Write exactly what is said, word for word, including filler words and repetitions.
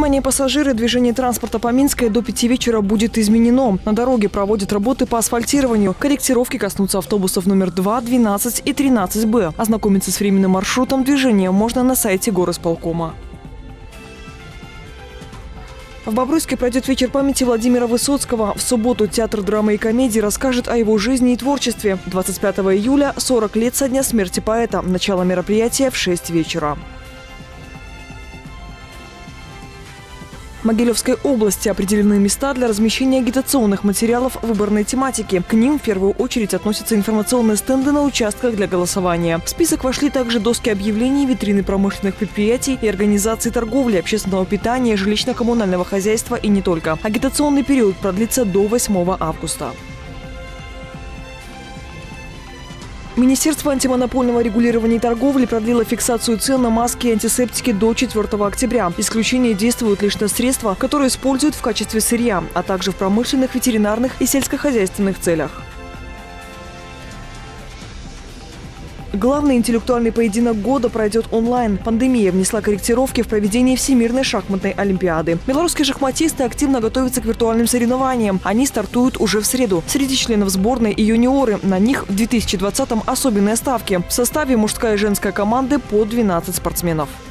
Внимание, пассажиры, движение транспорта по Минской до пяти вечера будет изменено. На дороге проводят работы по асфальтированию. Корректировки коснутся автобусов номер два, двенадцать и тринадцать Б. Ознакомиться с временным маршрутом движения можно на сайте горосполкома. В Бобруйске пройдет вечер памяти Владимира Высоцкого. В субботу театр драмы и комедии расскажет о его жизни и творчестве. двадцать пятого июля – сорок лет со дня смерти поэта. Начало мероприятия в шесть вечера. В Могилевской области определены места для размещения агитационных материалов выборной тематики. К ним в первую очередь относятся информационные стенды на участках для голосования. В список вошли также доски объявлений, витрины промышленных предприятий и организаций торговли, общественного питания, жилищно-коммунального хозяйства и не только. Агитационный период продлится до восьмого августа. Министерство антимонопольного регулирования и торговли продлило фиксацию цен на маски и антисептики до четвёртого октября. Исключения действуют лишь на средства, которые используют в качестве сырья, а также в промышленных, ветеринарных и сельскохозяйственных целях. Главный интеллектуальный поединок года пройдет онлайн. Пандемия внесла корректировки в проведении Всемирной шахматной олимпиады. Белорусские шахматисты активно готовятся к виртуальным соревнованиям. Они стартуют уже в среду. Среди членов сборной и юниоры. На них в две тысячи двадцатом особенные ставки. В составе мужская и женская команды по двенадцать спортсменов.